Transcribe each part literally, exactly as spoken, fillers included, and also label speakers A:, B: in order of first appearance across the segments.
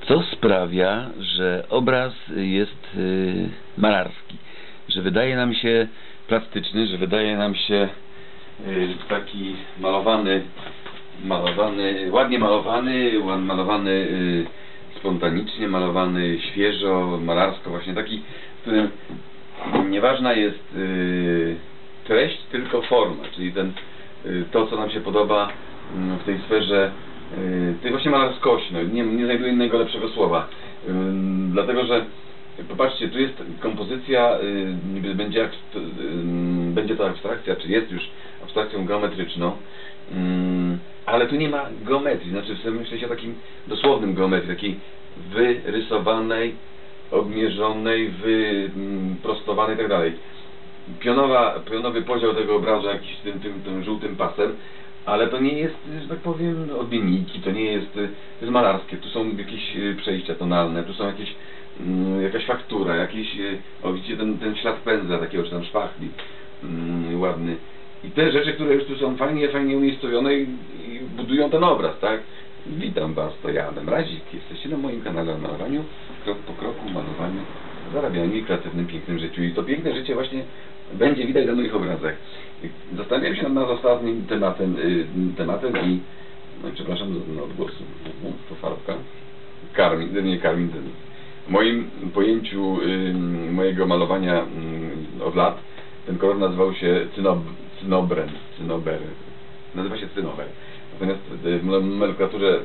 A: Co sprawia, że obraz jest yy, malarski, że wydaje nam się plastyczny, że wydaje nam się yy, taki malowany, malowany, ładnie malowany, malowany yy, spontanicznie, malowany świeżo, malarsko, właśnie taki, w którym nieważna jest yy, treść, tylko forma, czyli ten, yy, to, co nam się podoba yy, w tej sferze Yy, tej właśnie malarskości, no, nie, nie znajduję innego lepszego słowa, yy, dlatego że popatrzcie, tu jest kompozycja, yy, będzie, yy, będzie to abstrakcja, czy jest już abstrakcją geometryczną, yy, ale tu nie ma geometrii, znaczy myślę się o takim dosłownym geometrii, takiej wyrysowanej, obmierzonej, wyprostowanej i tak dalej. Pionowa, pionowy podział tego obrazu jakiś tym, tym, tym żółtym pasem, ale to nie jest, że tak powiem, odmienniki, to nie jest, to jest malarskie, tu są jakieś przejścia tonalne, tu są jakieś, mm, jakaś faktura, jakiś, o widzicie ten, ten ślad pędzla takiego, czy tam szpachli, mm, ładny. I te rzeczy, które już tu są fajnie, fajnie umiejscowione i, i budują ten obraz, tak? Witam Was, to ja, Adam Razik, jesteście na moim kanale o malowaniu, krok po kroku, malowaniu, zarabianiu i kreatywnym, pięknym życiu. I to piękne życie właśnie będzie widać na moich obrazach. Zastanawiałem się nad ostatnim tematem, y, tematem i, no, przepraszam za odgłos, no, to farbka, karmin, nie karmin, ten, w moim pojęciu y, mojego malowania y, od lat, ten kolor nazywał się cynob, cynobren, cynober, nazywa się cynober. Natomiast w nomenklaturze y,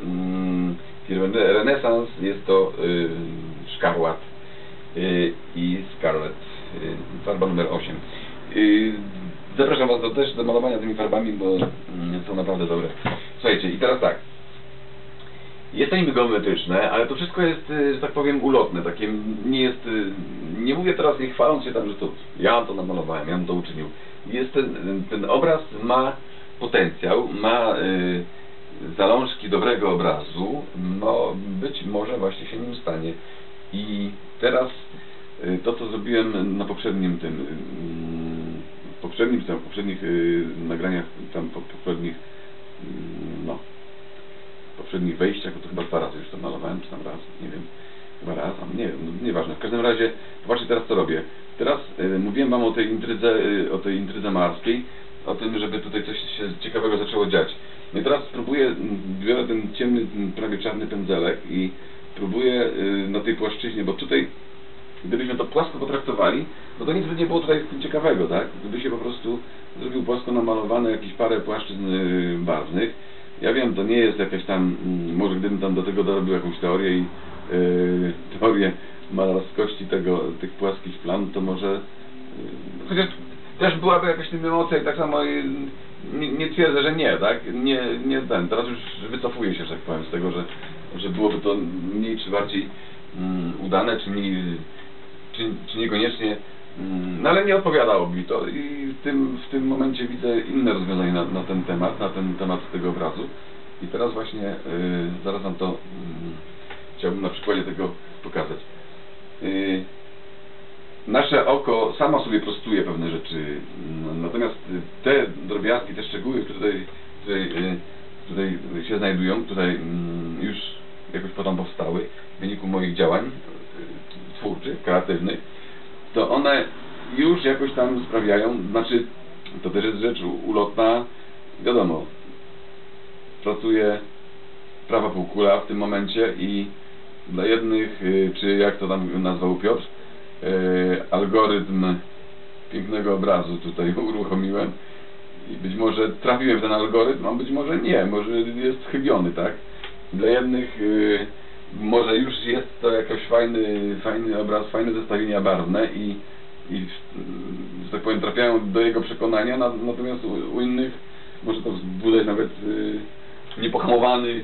A: firmy Renesans jest to y, szkarłat y, i scarlet, y, farba numer osiem. Y, Zapraszam Was do, też do malowania tymi farbami, bo mm, są naprawdę dobre. Słuchajcie, i teraz tak. Jest to niby geometryczne, ale to wszystko jest, że tak powiem, ulotne. Takie nie jest. Nie mówię teraz, nie chwaląc się tam, że to ja to namalowałem, ja bym to uczynił. Jest ten, ten obraz ma potencjał, ma y, zalążki dobrego obrazu, no być może właśnie się nim stanie. I teraz y, to, co zrobiłem na poprzednim tym. Y, poprzednim, tam, w poprzednich yy, nagraniach, tam po poprzednich yy, no poprzednich wejściach, bo to chyba dwa razy już to malowałem, czy tam raz, nie wiem, chyba raz, a nie wiem, no, nieważne. W każdym razie, zobaczcie teraz co robię. Teraz yy, mówiłem Wam o tej intrydze, yy, o tej intrydze malarskiej, o tym, żeby tutaj coś się ciekawego zaczęło dziać. No i teraz spróbuję, biorę ten ciemny, ten prawie czarny pędzelek i próbuję yy, na tej płaszczyźnie, bo tutaj gdybyśmy to płasko potraktowali, no to nic by nie było tutaj ciekawego, tak? Gdyby się po prostu zrobił płasko namalowane jakieś parę płaszczyzn barwnych. Ja wiem, to nie jest jakaś tam, może gdybym tam do tego dorobił jakąś teorię i yy, teorię malarskości tego, tych płaskich plam, to może yy, chociaż też byłaby jakaś tym emocja i tak samo yy, nie, nie twierdzę, że nie, tak? Nie, nie ten, teraz już wycofuję się, że tak powiem, z tego, że, że byłoby to mniej czy bardziej yy, udane, czy mniej Czy, czy niekoniecznie, no ale nie odpowiadało mi to i w tym, w tym momencie widzę inne rozwiązanie na, na ten temat, na ten temat tego obrazu. I teraz właśnie yy, zaraz Wam to yy, chciałbym na przykładzie tego pokazać. Yy, nasze oko samo sobie prostuje pewne rzeczy, yy, natomiast te drobiazgi, te szczegóły, które tutaj, tutaj, yy, tutaj się znajdują, tutaj yy, już jakoś potem powstały w wyniku moich działań twórczych, kreatywnych, to one już jakoś tam sprawiają, znaczy to też jest rzecz ulotna, wiadomo, pracuje prawa półkula w tym momencie i dla jednych, czy jak to tam nazwał Piotr, algorytm pięknego obrazu tutaj uruchomiłem i być może trafiłem w ten algorytm, a być może nie, może jest chybiony, tak? Dla jednych może już jest to jakoś fajny, fajny obraz, fajne zestawienia barwne i, i że tak powiem trafiają do jego przekonania, natomiast u, u innych może to wzbudzać nawet yy, niepohamowany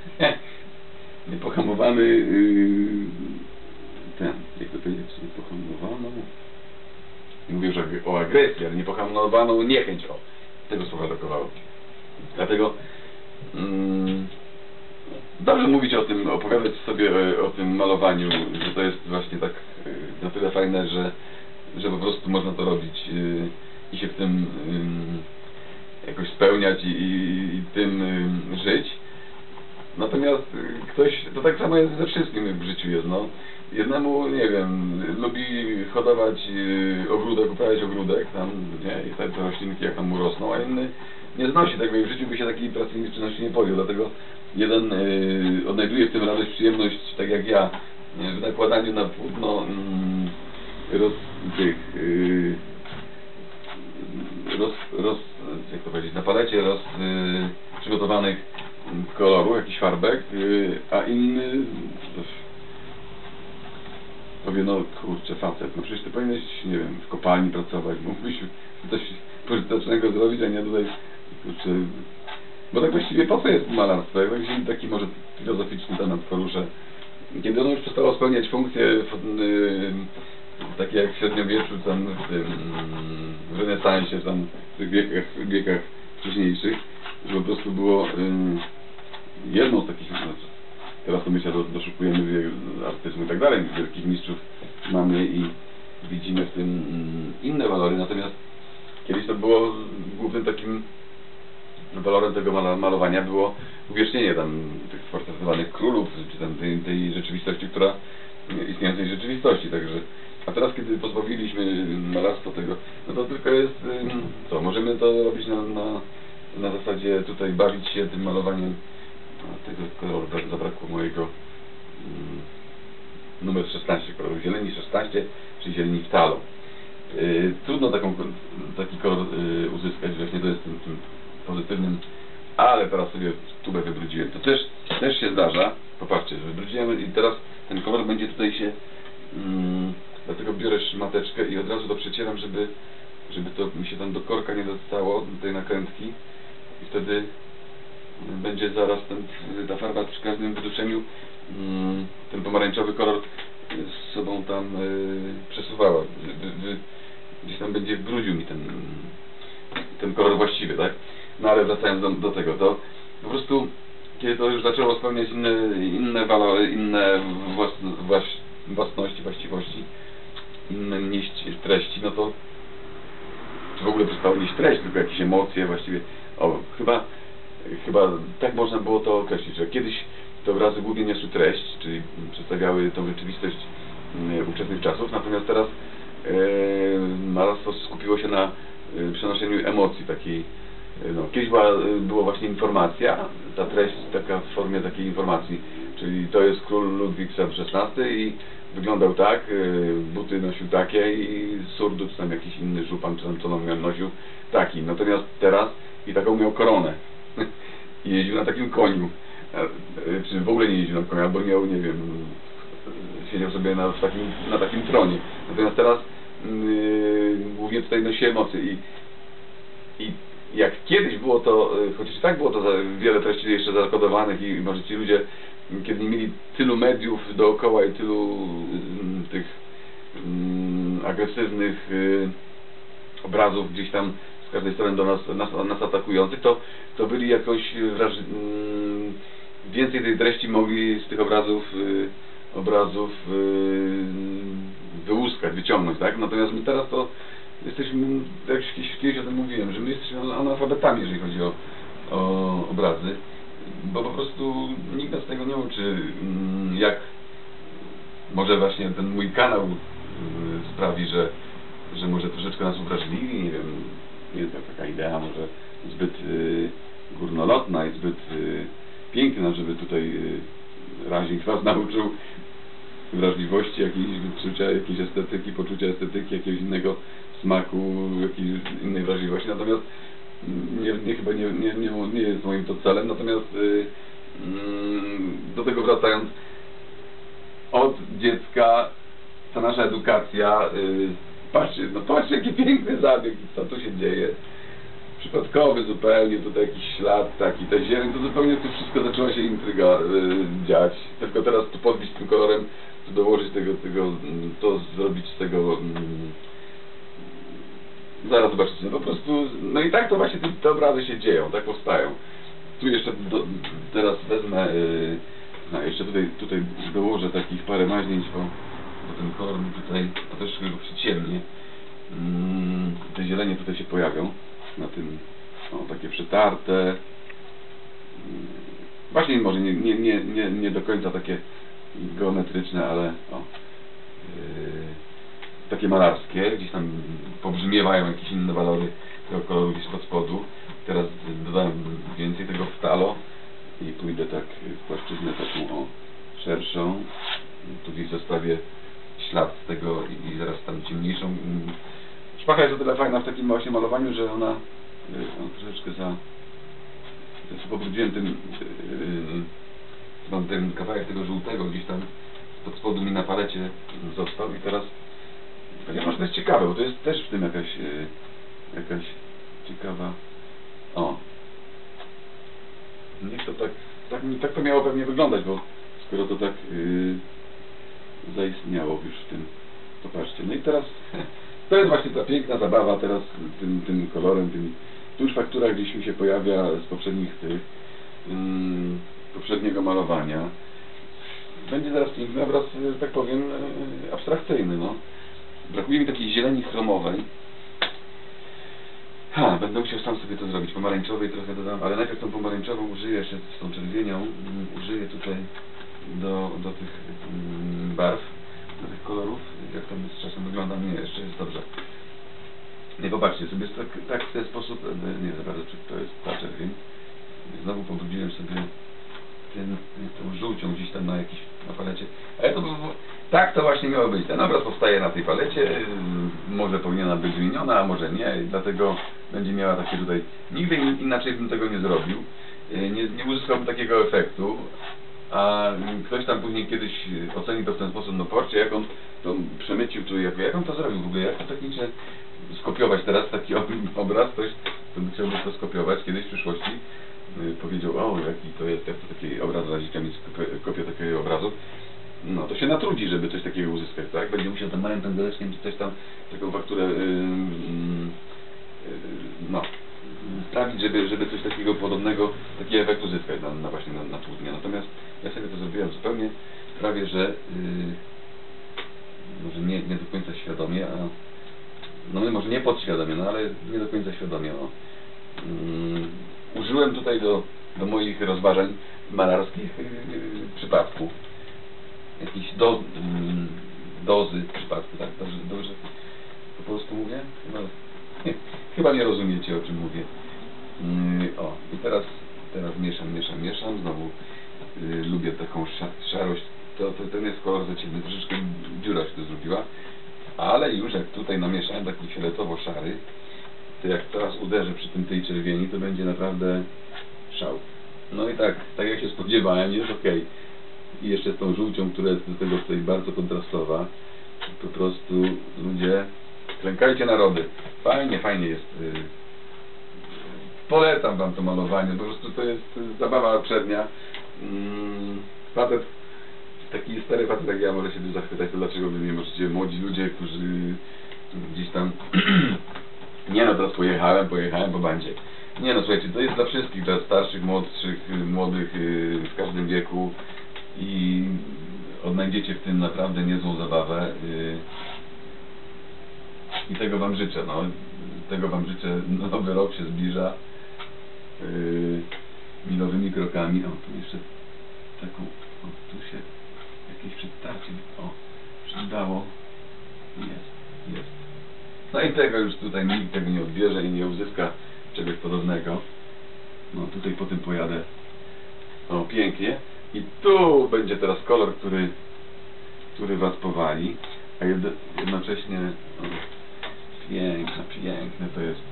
A: niepohamowany yy, ten, jak to powiedzieć, niepohamowaną mówię już o agresji, ale niepohamowaną niechęć, o, tego słowa brakowało. Dlatego mm, dobrze mówić o tym, opowiadać sobie o tym malowaniu, że to jest właśnie tak na tyle fajne, że, że po prostu można to robić i się w tym jakoś spełniać i, i, i tym żyć. Natomiast y, ktoś, to tak samo jest ze wszystkim w życiu jest, no. Jednemu, nie wiem, lubi hodować y, ogródek, uprawiać ogródek, tam, nie, i te roślinki jak tam mu rosną, a inny nie znosi tego i w życiu by się takiej pracy i czynności nie podjął, dlatego jeden y, odnajduje w tym radość, przyjemność, tak jak ja, w nakładaniu na płótno y, roz, tych, y, roz, roz, jak to powiedzieć, na palecie roz, y, przygotowanych kolorów, jakiś farbek, y, a inny powie, no kurczę, facet, no przecież ty powinieneś, nie wiem, w kopalni pracować, mógłbyś coś pożytecznego zrobić, a nie tutaj, kurczę, bo tak właściwie po co jest malarstwo, jak taki, taki może filozoficzny temat poruszę, kiedy ono już przestało spełniać funkcje yy, takie jak w średniowieczu, tam w tym w renesansie, tam w tych wiekach, wiekach wcześniejszych, że po prostu było yy, jedną z takich, teraz to myślę, że doszukujemy artystów i tak dalej, wielkich mistrzów mamy i widzimy w tym inne walory, natomiast kiedyś to było głównym takim walorem tego malowania było uwiecznienie tam tych portretowanych królów, czy tam tej, tej rzeczywistości, która istniejącej rzeczywistości, także a teraz kiedy pozbawiliśmy malarstwo tego, no to tylko jest co, możemy to robić na, na, na zasadzie tutaj bawić się tym malowaniem. A tego koloru zabrakło mojego mm, numer szesnaście, koloru zieleni szesnaście, czyli zieleni w talu. Yy, trudno taką, taki kolor yy, uzyskać, właśnie to jest tym, tym pozytywnym, ale teraz sobie tubę wybrudziłem. To też, też się zdarza, popatrzcie, że wybrudziłem i teraz ten kolor będzie tutaj się, mm, dlatego biorę szmateczkę i od razu to przecieram, żeby, żeby to mi się tam do korka nie dostało, do tej nakrętki i wtedy będzie zaraz ten, ta farba przy każdym wyduszeniu mm, ten pomarańczowy kolor z sobą tam y, przesuwała. Y, y, gdzieś tam będzie brudził mi ten, ten kolor właściwy, tak? No ale wracając do, do tego, to po prostu kiedy to już zaczęło spełniać inne, inne walory, inne własno, włas, własności, właściwości, inne nieść treści, no to czy w ogóle przestało nieść treść, tylko jakieś emocje właściwie. O, chyba Chyba tak można było to określić, że kiedyś te obrazy głównie niosły treść, czyli przedstawiały tą rzeczywistość y, ówczesnych czasów, natomiast teraz y, malarstwo skupiło się na y, przenoszeniu emocji takiej. Y, no, kiedyś była, y, była właśnie informacja, ta treść taka w formie takiej informacji, czyli to jest król Ludwik szesnasty i wyglądał tak, y, buty nosił takie i surdu, czy tam jakiś inny żupan, czy tam co on nosił taki, natomiast teraz i taką miał koronę. I jeździł na takim koniu, czy w ogóle nie jeździł na koniu, albo miał, nie wiem, siedział sobie na takim, na takim tronie. Natomiast teraz yy, głównie tutaj nosi emocje i, i jak kiedyś było to, chociaż i tak było to za wiele treści jeszcze zakodowanych i może ci ludzie, kiedy nie mieli tylu mediów dookoła i tylu yy, tych yy, agresywnych yy, obrazów gdzieś tam z każdej strony do nas, nas, nas atakujących, to, to byli jakoś wraż... więcej tej treści mogli z tych obrazów y, obrazów y, wyłuskać, wyciągnąć, tak? Natomiast my teraz to jesteśmy, jak kiedyś o tym mówiłem, że my jesteśmy analfabetami, jeżeli chodzi o, o obrazy, bo po prostu nikt nas tego nie uczy, jak może właśnie ten mój kanał y, sprawi, że, że może troszeczkę nas uwrażliwi, nie wiem, jest taka idea może zbyt y, górnolotna i zbyt y, piękna, żeby tutaj y, Razik was nauczył wrażliwości, jakiejś wyczucia, jakiejś estetyki, poczucia estetyki, jakiegoś innego smaku, jakiejś innej wrażliwości. Natomiast nie, nie, chyba nie, nie, nie, nie jest moim to celem. Natomiast y, y, do tego wracając, od dziecka ta nasza edukacja, y, patrzcie, no patrzcie jaki piękny zabieg, co tu się dzieje. Przypadkowy zupełnie, tutaj jakiś ślad taki, ta zieleń, to zupełnie tu wszystko zaczęło się intryga y, dziać. Tylko teraz tu podbić tym kolorem, tu dołożyć tego, tego to zrobić z tego, mm, zaraz zobaczycie, no po prostu, no i tak to właśnie te, te obrazy się dzieją, tak powstają. Tu jeszcze do, teraz wezmę, y, no jeszcze tutaj, tutaj dołożę takich parę maźnięć, bo, bo ten kolor mi tutaj, to też go przyciemnie. Mm, te zielenie tutaj się pojawią na tym, o, takie przetarte, Właśnie może nie, nie, nie, nie, nie do końca takie geometryczne, ale o, yy, takie malarskie, gdzieś tam pobrzmiewają jakieś inne walory tego koloru gdzieś pod spodu. Teraz dodałem więcej tego w talo i pójdę tak w płaszczyznę taką o, szerszą. Tu gdzieś zostawię ślad z tego i, i zaraz tam ciemniejszą. Szpacha jest o tyle fajna w takim właśnie malowaniu, że ona yy, troszeczkę za... pobrudziłem tym, yy, mam ten kawałek tego żółtego gdzieś tam pod spodu mi na palecie został i teraz ponieważ to jest ciekawe, bo to jest też w tym jakaś yy, jakaś ciekawa o niech to tak tak, tak to miało pewnie wyglądać, bo skoro to tak yy, zaistniało już w tym, popatrzcie, no i teraz to jest właśnie ta piękna zabawa teraz tym, tym kolorem, tym tu już faktura gdzieś mi się pojawia z poprzednich tych um, poprzedniego malowania. Będzie zaraz piękny obraz, że tak powiem, abstrakcyjny, no. Brakuje mi takiej zieleni chromowej. Ha, będę musiał sam sobie to zrobić. Pomarańczowej trochę dodam, ale najpierw tą pomarańczową użyję jeszcze z tą czerwienią. Um, użyję tutaj do, do tych um, barw, do tych kolorów. Jak tam z czasem wygląda? Nie, jeszcze jest dobrze. Nie, popatrzcie sobie, tak, tak w ten sposób, nie za bardzo, czy to jest ta czerwień. Znowu pobrudziłem sobie ten, tą żółcią gdzieś tam na jakiś, na palecie. Ale to, tak to właśnie miało być. Ten obraz powstaje na tej palecie, może powinna być zmieniona, a może nie, dlatego będzie miała takie tutaj, nigdy inaczej bym tego nie zrobił, nie, nie uzyskałbym takiego efektu, a ktoś tam później kiedyś oceni to w ten sposób, no porcie, jak on to przemycił tu, jak, jak on to zrobił w ogóle, jak to technicznie skopiować teraz taki obraz, ktoś kto by chciałby to skopiować kiedyś w przyszłości, yy, powiedział, o jaki to jest, jak to taki obraz razić, mieć kopię takiego obrazu, no to się natrudzi, żeby coś takiego uzyskać, tak? Będzie musiał tam małym pędzeleczkiem czy coś tam, taką fakturę yy, yy, no, sprawić, żeby, żeby coś takiego podobnego, taki efekt uzyskać na, na właśnie na, na tłudnie. Natomiast ja sobie to zrobiłem zupełnie, prawie że yy, może nie, nie do końca świadomie, a no może nie podświadomie, no ale nie do końca świadomie. No. Um, użyłem tutaj do, do moich rozważań malarskich yy, przypadków. Jakiejś do, yy, dozy przypadku, tak? Dobrze, dobrze po polsku mówię? No, nie, chyba nie rozumiecie, o czym mówię. Yy, o, i teraz, teraz mieszam, mieszam, mieszam. Znowu yy, lubię taką szarość. To, to, ten jest kolor za ciemny, troszeczkę dziura się to zrobiła. Ale już jak tutaj namieszałem taki fioletowo-szary, to jak teraz uderzę przy tym tej czerwieni, to będzie naprawdę szał. No i tak, tak jak się spodziewałem, jest ok. I jeszcze z tą żółcią, która jest do tego tutaj bardzo kontrastowa. Po prostu ludzie, klękajcie narody. Fajnie, fajnie jest. Polecam wam to malowanie, po prostu to jest zabawa przednia. Facet, taki stary facet jak ja może się tym zachwycać, to dlaczego wy nie możecie, młodzi ludzie, którzy gdzieś tam nie no, teraz pojechałem, pojechałem po bandzie. Nie no, słuchajcie, to jest dla wszystkich, dla starszych, młodszych, młodych, w każdym wieku i odnajdziecie w tym naprawdę niezłą zabawę i tego wam życzę, no. Tego wam życzę, nowy rok się zbliża milowymi krokami. O, tu jeszcze taką, o, tu się jakieś przedtarcie, o, przydało. Jest, jest. No i tego już tutaj nikt tego nie odbierze i nie uzyska czegoś podobnego. No tutaj po tym pojadę. O, pięknie. I tu będzie teraz kolor, który, który was powali, a jednocześnie o, piękne, piękne to jest.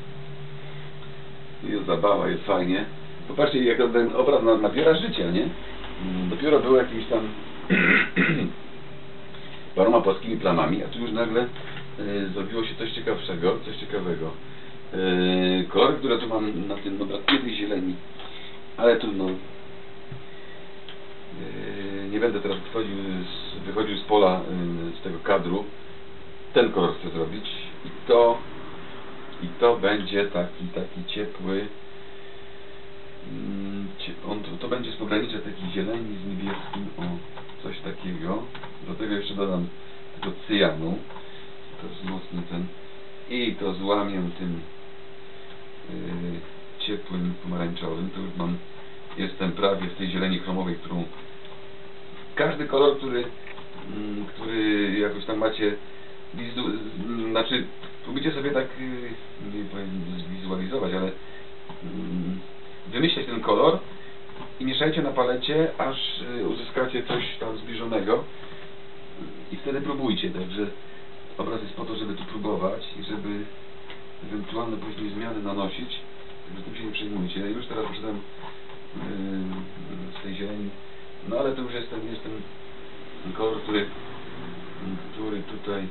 A: Jest zabawa, jest fajnie. Popatrzcie, jak ten obraz nabiera życia, nie? Dopiero był jakimś tam paroma płaskimi plamami, a tu już nagle y, zrobiło się coś ciekawszego, coś ciekawego. Y, kolory, które tu mam na tym, no brakuje tej zieleni, ale trudno. Y, nie będę teraz wychodził z, wychodził z pola, y, z tego kadru. Ten kolor chcę zrobić i to i to będzie taki, taki ciepły. On, to, to będzie z pogranicza takiej zieleni z niebieskim, o, coś takiego. Do tego jeszcze dodam tego cyjanu, to wzmocnię ten i to złamię tym yy, ciepłym pomarańczowym. To już mam jestem prawie w tej zieleni chromowej, którą każdy kolor, który, który jakoś tam macie, znaczy próbujcie sobie tak, nie powiem zwizualizować, ale wymyśleć ten kolor i mieszajcie na palecie, aż uzyskacie coś tam zbliżonego i wtedy próbujcie. Także obraz jest po to, żeby tu próbować i żeby ewentualne później zmiany nanosić. Także tym się nie przejmujcie. Ja już teraz poszedłem z tej zieleni, no ale to już jest ten, jest ten kolor, który, który tutaj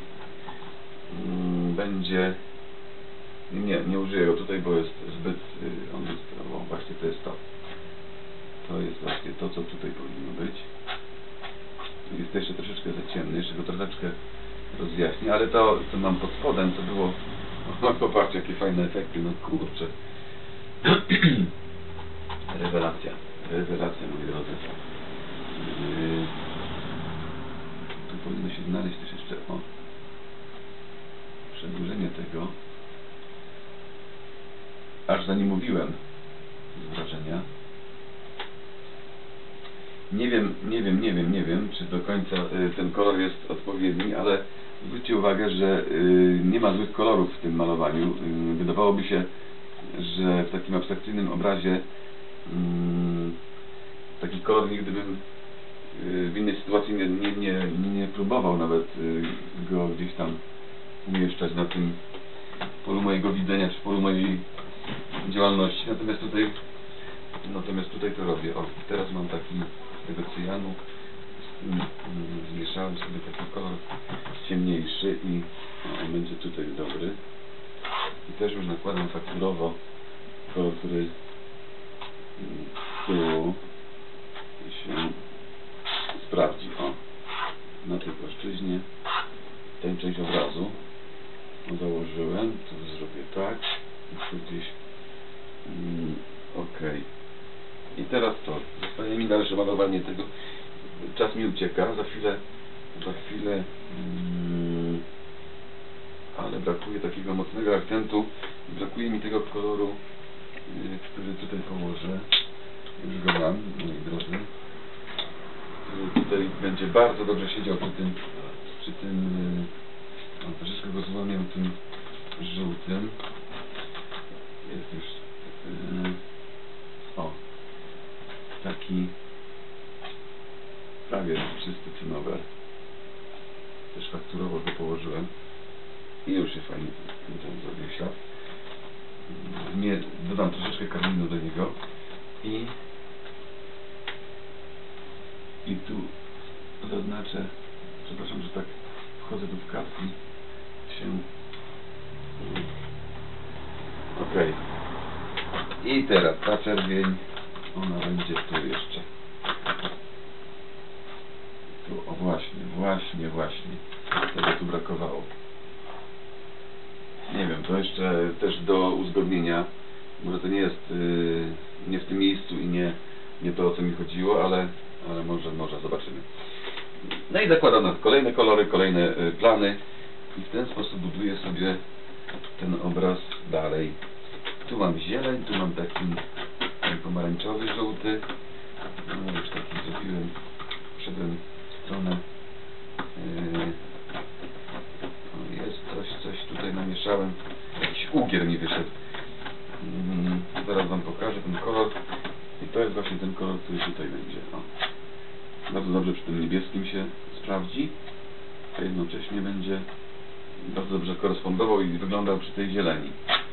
A: będzie, nie, nie użyję go tutaj, bo jest zbyt, on jest, o, właśnie to jest to. To jest właśnie to, co tutaj powinno być. Jest to jeszcze troszeczkę za ciemny, jeszcze go troszeczkę rozjaśnię, ale to, co mam pod spodem, to było, no popatrzcie, jakie fajne efekty, no kurczę. Rewelacja, rewelacja, moi drodzy. Yy, tu powinno się znaleźć też jeszcze, o, przedłużenie tego, aż za nie mówiłem z wrażenia. Nie wiem, nie wiem, nie wiem, nie wiem, czy do końca y, ten kolor jest odpowiedni, ale zwróćcie uwagę, że y, nie ma złych kolorów w tym malowaniu. Y, wydawałoby się, że w takim abstrakcyjnym obrazie y, taki kolor nigdy bym y, w innej sytuacji nie, nie, nie, nie próbował nawet y, go gdzieś tam umieszczać na tym polu mojego widzenia, czy polu mojej działalności. Natomiast tutaj natomiast tutaj to robię. O, teraz mam taki z tego cyjanu, zmieszałem sobie taki kolor ciemniejszy i o, on będzie tutaj dobry. I też już nakładam fakturowo kolor, który tu się sprawdzi. O, na tej płaszczyźnie tę część obrazu założyłem, to zrobię tak i tu gdzieś mm, ok. I teraz to, zostaje mi dalsze malowanie tego. Czas mi ucieka, za chwilę, za chwilę, mm, ale brakuje takiego mocnego akcentu, brakuje mi tego koloru, y, który tutaj położę. Już go mam, moi drodzy. Który tutaj będzie bardzo dobrze siedział przy tym, przy tym, y, no, troszeczkę go złamię tym żółtym. Jest już, y, o. Taki prawie czysty cynower. Też fakturowo go położyłem i już się fajnie ten zrobił ślad. Nie, dodam troszeczkę karminu do niego i i tu zaznaczę, przepraszam, że tak wchodzę tu w kartki się ok. I teraz ta czerwień, ona będzie tu jeszcze. Tu, o właśnie, właśnie, właśnie. Tego tu brakowało. Nie wiem, to jeszcze też do uzgodnienia. Może to nie jest yy, nie w tym miejscu i nie, nie to, o co mi chodziło, ale, ale może, może zobaczymy. No i zakładam na kolejne kolory, kolejne yy, plany i w ten sposób buduję sobie ten obraz dalej. Tu mam zieleń, tu mam taki pomarańczowy, żółty. No już taki zrobiłem, wszedłem w stronę. Yy, jest coś, coś tutaj namieszałem. Jakiś ugier mi wyszedł. Yy, zaraz wam pokażę ten kolor. I to jest właśnie ten kolor, który tutaj będzie. O. Bardzo dobrze przy tym niebieskim się sprawdzi, a jednocześnie będzie bardzo dobrze korespondował i wyglądał przy tej zieleni.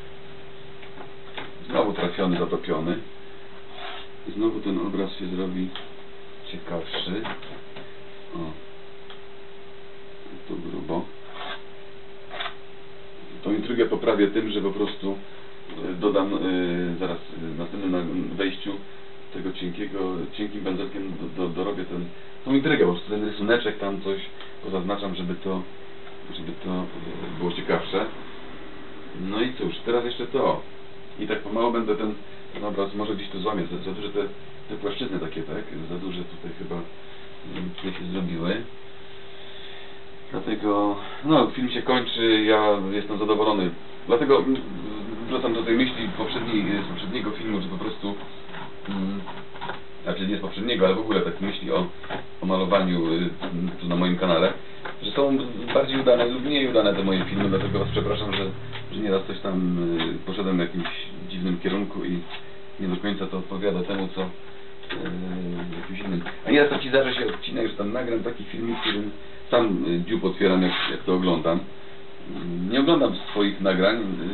A: Znowu trafiony, zatopiony. I znowu ten obraz się zrobi ciekawszy. O. Tu grubo. Tą intrygę poprawię tym, że po prostu dodam yy, zaraz w następnym wejściu tego cienkiego, cienkim pędzelkiem do, do, dorobię ten, tą intrygę, po prostu ten rysuneczek tam coś pozaznaczam, żeby to, żeby to było ciekawsze. No i cóż, teraz jeszcze to. I tak pomału będę ten, ten obraz, może gdzieś tu złamię, za, za duże te, te płaszczyzny takie, tak? Za duże tutaj chyba tutaj się zrobiły. Dlatego, no, film się kończy, ja jestem zadowolony. Dlatego wracam do tej myśli poprzedniej, z poprzedniego filmu, że po prostu, mm, znaczy nie z poprzedniego, ale w ogóle takie myśli o, o malowaniu y, tu na moim kanale, że są bardziej udane lub mniej udane te moje filmy, dlatego was przepraszam, że, że nieraz coś tam y, poszedłem w jakimś dziwnym kierunku i nie do końca to odpowiada temu, co y, jakimś innym. A nieraz to ci zdarzy się odcinek, że tam nagram taki filmik, którym sam y, dziób otwieram, jak, jak to oglądam. Nie oglądam swoich nagrań.